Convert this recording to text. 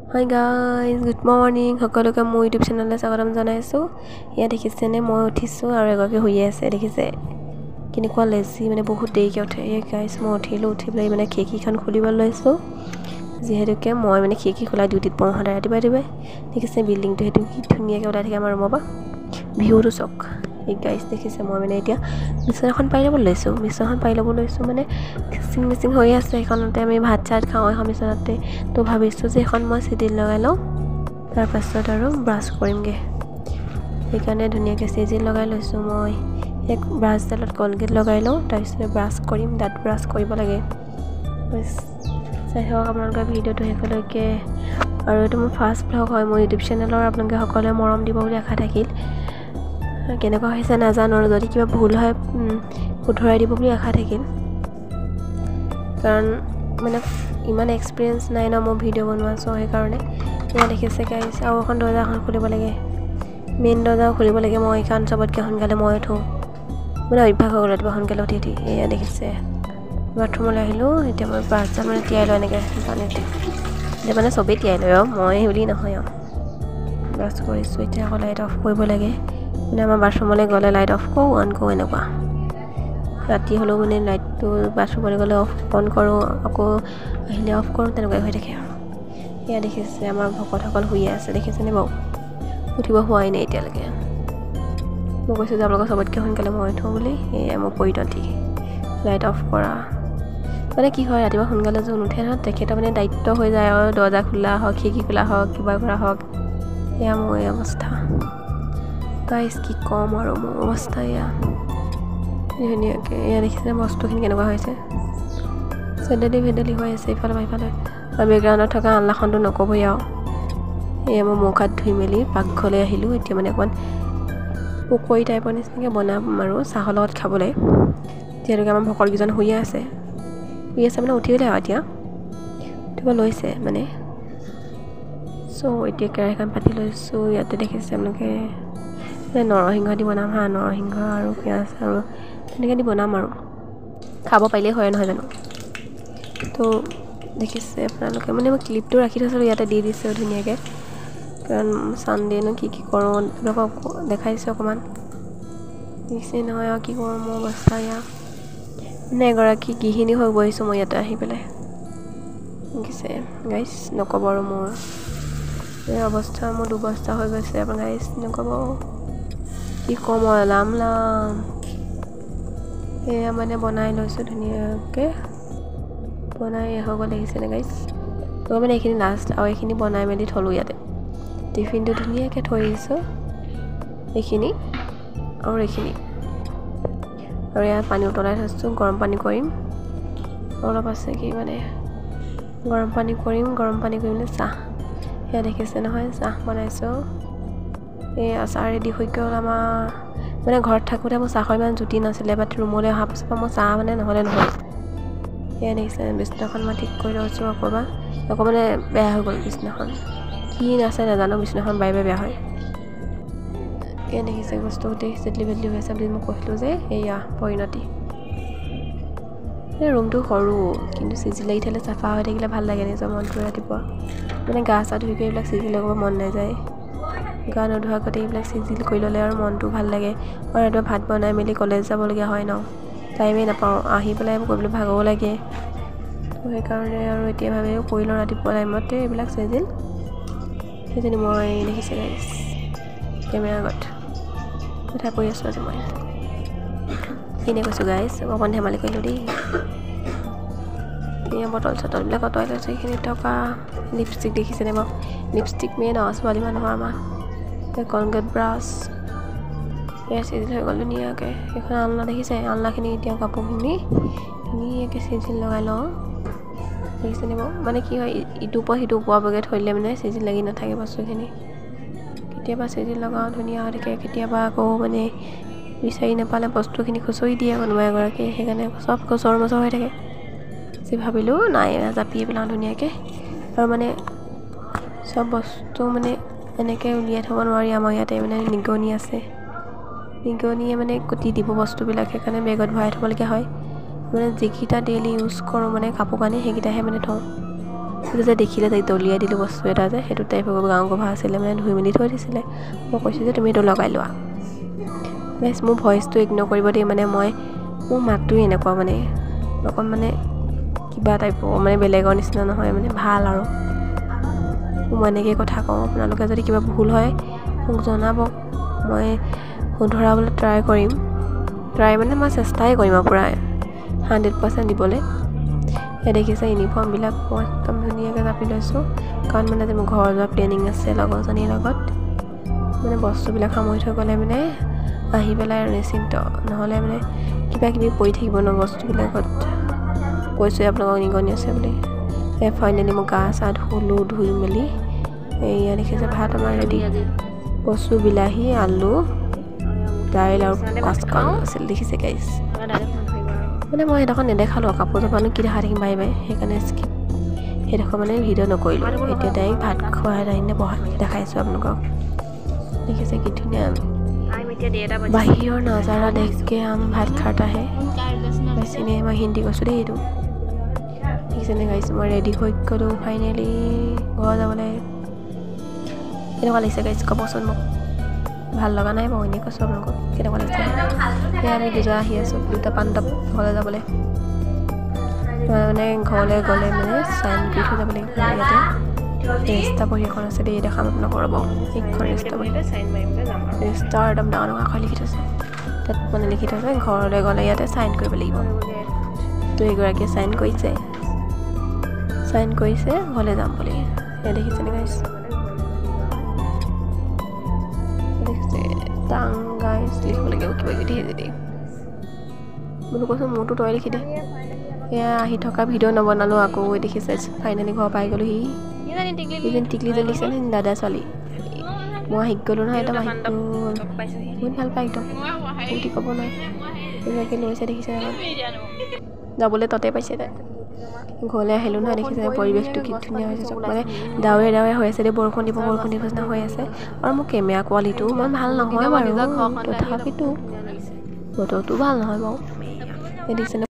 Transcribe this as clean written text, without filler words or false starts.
Hi guys, good morning. সকলোকে মোৰ YouTube চেনেললৈ স্বাগতম জনাইছো। ইয়া দেখিছেনে মই উঠিছো আৰু এগৰাকী শুই আছে দেখিছে। কেনেকুৱা লেজি মানে বহুত দেৰিকৈ উঠে। এই গাইস মই উঠি পেলাই মানে খিৰিকীখন খুলিব লৈছো। যিহেতুকে মই মানে খিৰিকী খোলা ডিউটিত পওঁ সদায় ৰাতিপুৱাই দেখিছে বিল্ডিংটো হেতু কি ধুনীয়াকৈ ওলাই থাকে আমাৰ ৰুমৰ পৰা। ভিউটো চক। এই গাইস দেখিছে মই মানে এতিয়া বিছনাখন পাই ল'ব লৈছো মানে মিচিং হৈ আছে এখনতে আমি ভাত চাত খাওঁ এখন বিছনাতে তো ভাবিছো যে এখন মই চিডিল লগাই লওঁ তাৰ পাছত আৰু ব্ৰাছ কৰিমগে সেইকাৰণে ধুনীয়াকৈ চিডিল লগাই লৈছো মই এক ব্ৰাছডালত কলগেট লগাই লওঁ তাৰপিছত ব্ৰাছ কৰিম দাঁত ব্ৰাছ কৰিব লাগে বস চাই হওক আপোনালোকৰ ভিডিঅ'টো শেষলৈকে আৰু এইটো মোৰ ফাৰ্ষ্ট ব্লগ হয় মোৰ ইউটিউব চেনেলৰ আপোনালোকে সকলোৱে মৰম দিব বুলি আশা থাকিল কেনেকুৱা হৈছে নাজানো আৰু যদি কিবা ভুল হয় শুধৰাই দিব বুলি আশা থাকিল কাৰণ মানে ইমান এক্সপেৰিয়েন্স নাই ন মোৰ ভিডিঅ' বনোৱা সো সেইকাৰণে এয়া দেখিছে গাইছ আৰু এখন দৰ্জাখন খুলিব লাগে মেইন দৰ্জাও খুলিব লাগে মই কাৰণ চবতকৈ সোনকালে মই উঠোঁ মানে অভ্যাস হৈ গ'ল ৰাতিপুৱা সোনকালে উঠি এয়া দেখিছে বাথৰুমলৈ আহিলোঁ এতিয়া মই ব্ৰাছডাল মানে তিয়াই লওঁ এনেকৈ পানীত এতিয়া মানে চবেই তিয়াই লয় মই বুলি নহয় ব্ৰাছ কৰিছোঁ এতিয়া আকৌ লাইট অফ কৰিব লাগে মানে আমাৰ বাথৰুমলৈ গ'লে লাইট অফ কৰোঁ অন কৰোঁ এনেকুৱা ৰাতি হ'লেও মানে লাইটটো বাথৰুমলৈ গ'লে অন কৰোঁ আকৌ আহিলে অফ কৰোঁ তেনেকুৱাই হৈ থাকে আৰু এয়া দেখিছে আমাৰ ভকতসকল শুই আছে দেখিছেনে বাৰু উঠিব হোৱাই নাই এতিয়ালৈকে মই কৈছোঁ যে আপোনালোকৰ চবতকৈ সোনকালে মই উঠোঁ বুলি এয়া মোৰ পৰিণতি লাইট অফ কৰা মানে কি হয় ৰাতিপুৱা সোনকালে যোন উঠে ন তেখেতৰ মানে দায়িত্ব হৈ যায় আৰু দৰ্জা খোলা হওক খিৰিকী খোলা হওক কিবা কৰা হওক এয়া মোৰ এই অৱস্থা গাইছ কি ক'ম আৰু মোৰ অৱস্থা এয়া ধুনীয়াকৈ এয়া দেখিছেনে বস্তুখিনি কেনেকুৱা হৈছে ভেদেলি হৈ আছে ইফালে আৰু বেকগ্ৰাউণ্ডত থকা আল্লাখনটো নক'বই আৰু এয়া মই মুখ হাত ধুই মেলি পাকঘৰলৈ আহিলোঁ এতিয়া মানে অকণমান পকৰি টাইপৰ নিচিনাকৈ বনাম আৰু চাহৰ লগত খাবলৈ যিহেতুকে আমাৰ ভকতকেইজন শুই আছে মানে উঠিলে আৰু এতিয়া উঠিব লৈছে মানে চ' এতিয়া কেৰাহীখন পাতি লৈছোঁ ইয়াতে দেখিছে আপোনালোকে নৰসিংহ দি বনাম নৰসিংহ আৰু পিঁয়াজ আৰু তেনেকৈ দি বনাম আৰু খাব পাৰিলেই হয় নহয় জানো তো দেখিছে আপোনালোকে মানে মই ক্লিপটো ৰাখি থৈছিলোঁ ইয়াতে দি দিছোঁ ধুনীয়াকৈ কাৰণ চানডে'নো কি কৰোঁ আপোনালোকক দেখাইছোঁ অকণমান দেখিছে নহয় আৰু কি কৰোঁ মোৰ অৱস্থা ইয়াত মানে এগৰাকী গৃহিণী হৈ বহিছোঁ মই ইয়াতে আহি পেলাই দেখিছে গাইছ নক'ব আৰু মোৰ এই অৱস্থা মোৰ দুবস্থা হৈ গৈছে আপোনাৰ গাইছ নক'ব কি ক'ম মই লাম এয়া মানে বনাই লৈছোঁ ধুনীয়াকৈ বনাই হৈ গ'ল দেখিছেনে গাইছ মই মানে এইখিনি লাষ্ট আৰু এইখিনি বনাই মেলি থ'লোঁ ইয়াতে টিফিনটো ধুনীয়াকৈ থৈ দিছোঁ এইখিনি আৰু এইখিনি আৰু ইয়াত পানী উতলাই থৈছোঁ গৰম পানী কৰিম অলপ আছে কি মানে গৰম পানী কৰিম চাহ এয়া দেখিছে নহয় চাহ বনাইছোঁ এই আচাৰ ৰেডি হৈ গ'ল আমাৰ মানে ঘৰত থাকোঁতে মোৰ চাহৰ ইমান জুতি নাছিলে বাট ৰুমলৈ অহাৰ পাছৰ পৰা মই চাহ মানে নহ'লে নহয় এয়া দেখিছে বিছনাখন মই ঠিক কৰি লৈছোঁ আকৌ মানে বেয়া হৈ গ'ল বিছনাখন কি আছে নাজানো বিছনাখন বাৰে বেয়া হয় এয়া দেখিছে বস্তু গোটেই চেটলি বেটলি হৈ আছে বুলি মই কৈছিলোঁ যে এয়া পৰিণতি ৰুমটো সৰু কিন্তু চিজি লাগি থাকিলে চাফা হৈ থাকিলে ভাল লাগে নিজৰ মনটো ৰাতিপুৱা মানে গা চা ধুই কৰি এইবিলাক চিজিল লগাব মন নাযায় গা নোধোৱা আগতে এইবিলাক চিজিল কৰি ল'লে আৰু মনটো ভাল লাগে আৰু ৰাতিপুৱা ভাত বনাই মেলি কলেজ যাবলগীয়া হয় ন টাইমেই নাপাওঁ আহি পেলাই কৰিবলৈ ভাগৰো লাগে তো সেইকাৰণে আৰু এতিয়া ভাবিও কৰি লওঁ ৰাতিপুৱা টাইমতে এইবিলাক চিজিল সেইজনী মই দেখিছে গাইছ কেমেৰা আগত কথা কৈ আছোঁ আজি মই এনেই কৈছোঁ গাইছ অকণমান ধেমালি কৰিলোঁ দেই এয়া বটল চটলবিলাক আঁতৰাই লৈছোঁ এইখিনি থকা লিপষ্টিক দেখিছেনে বাৰু লিপষ্টিক মেইন ছোৱালী মানুহৰ আমাৰ কলগেট ব্ৰাছ এয়া চিজিল হৈ গ'ল ধুনীয়াকৈ সেইখন আলনা দেখিছে আলনাখিনি এতিয়া কাপোৰখিনি ধুনীয়াকৈ চিজিল লগাই লওঁ দেখিছেনে বাৰু মানে কি হয় ইটোৰ পৰা সিটো পোৱাবগৈ থৈ দিলে মানে চিজিল লাগি নাথাকে বস্তুখিনি কেতিয়াবা চিজিল লগাওঁ ধুনীয়া হৈ থাকে কেতিয়াবা আকৌ মানে বিচাৰি নাপালে বস্তুখিনি খুচৰি দিয়ে কোনোবা এগৰাকীয়ে সেইকাৰণে চব গছৰ মচৰ হৈ থাকে যি ভাবিলোঁ নাই জাপিয়ে পেলাওঁ ধুনীয়াকৈ আৰু মানে চব বস্তু মানে এনেকৈ উলিয়াই থ'ব নোৱাৰি আমাৰ ইয়াতে মানে নিগনি আছে নিগনিয়ে মানে কুটি দিব বস্তুবিলাক সেইকাৰণে বেগত ভৰাই থ'বলগীয়া হয় মানে যিকেইটা ডেইলি ইউজ কৰোঁ মানে কাপোৰ কানি সেইকেইটাহে মানে থওঁ সেইটো যে দেখিলে তাইক দলিয়াই দিলোঁ বস্তু এটা যে সেইটো টাইপৰ গাঁও গভা আছিলে মানে ধুই মেলি থৈ দিছিলে মই কৈছোঁ যে তুমি এইটো লগাই লোৱা গাইছ মোৰ ভইচটো ইগন'ৰ কৰিব দেই মানে মোৰ মাতটোৱে এনেকুৱা মানে অকণ মানে কিবা টাইপৰ মানে বেলেগৰ নিচিনা নহয় মানে ভাল আৰু মই এনেকৈ কথা কওঁ আপোনালোকে যদি কিবা ভুল হয় মোক জনাব মই শুধৰাবলৈ ট্ৰাই কৰিম মানে মই চেষ্টাই কৰিম আৰু পূৰা 100% দিবলৈ এই দেখিছে ইউনিফৰ্মবিলাক মই একদম ধুনীয়াকৈ জাপি লৈছোঁ কাৰণ মানে যে মোৰ ঘৰ যোৱা প্লেনিং আছে লগৰজনীৰ লগত মানে বস্তুবিলাক সামৰি থৈ গ'লে মানে আহি পেলাই আৰু নিশ্চিন্ত নহ'লে মানে কিবা কিবি পৰি থাকিব ন বস্তুবিলাকত কৈছোঁ আপোনালোকক নিগনি আছে বুলি ফাইনেলি মই গা চা ধুই মেলি এয়া দেখিছে ভাত আমাৰ ৰেডি কচু বিলাহী আলু দাইল আৰু কাঁচকল আছিল দেখিছে গাইছ মানে মই সেইডোখৰ নেদেখালোঁ কাপোৰ চাপানো কি দেখা থাকিম বাই সেইকাৰণে স্কিপ সেইডোখৰ মানে ভিডিঅ' নকৰিলোঁ এতিয়া ডাইৰেক্ট ভাত খোৱাই দাইনে বহাই দেখাইছোঁ আপোনালোকক দেখিছে কি ধুনীয়া বাহিৰৰ নজাৰা দেখকে ভাত খাত আহে বেছিনে মই হিন্দী কৈছোঁ দেই এইটো দেখিছেনে গাইছোঁ মই ৰেডি হৈ গ'লোঁ ফাইনেলি ঘৰ যাবলৈ কেনেকুৱা লাগিছে গাইছ ক'বচোন মোক ভাল লগা নাই বাৰু এনেই কৈছোঁ আপোনালোকক কেনেকুৱা লাগিছে সেয়া আমি দুটা আহি আছোঁ দুটা পাণ্ডৱ ঘৰলৈ যাবলৈ মানে ঘৰলৈ গ'লে মানে চাইন কৰি থৈ যাব লাগিব ইয়াতে ৰেষ্টা বহি এখন আছে দেই দেখাম আপোনালোকৰ ৰ'ব এইখন ৰেষ্টা বহি ৰেষ্টাৰ একদম ডাঙৰ ডাঙৰ আখৰ লিখি থৈছে তাত মানে লিখি থৈছে ঘৰলৈ গ'লে ইয়াতে চাইন কৰিব লাগিব তো এগৰাকীয়ে চাইন কৰিছে ঘৰলৈ যাম বুলি এয়া দেখিছেনে গাইছ টাং গাইছ লিখিব লাগিব কিবা কিবি যদি বোলো কৈছোঁ মোৰতো তই লিখি দে এয়া আহি থকা ভিডিঅ' নবনালোঁ আকৌ দেখিছে ফাইনেলি ঘৰ পাই গ'লোহি টিকলিজনী দেখিছেনে দাদা ছোৱালী মই আহি গ'লোঁ নহয় একদম আহি গ'ল বহুত ভাল পায় একদম ফূৰ্তি ক'ব নোৱাৰে এনেকৈ লৈছে দেখিছে যাবলৈ ততে পাইছে তাই ঘৰলৈ আহিলোঁ নহয় দেখিছে পৰিৱেশটো কি ধুনীয়া হৈছে চব মানে ডাৱে হৈ আছে দেই বৰষুণ দিব নিচিনা হৈ আছে আৰু মোৰ কেমেৰা কোৱালিটিও ইমান ভাল নহয় বাৰু তথাপিতো বতৰটো ভাল নহয় বাৰু দেখিছেনে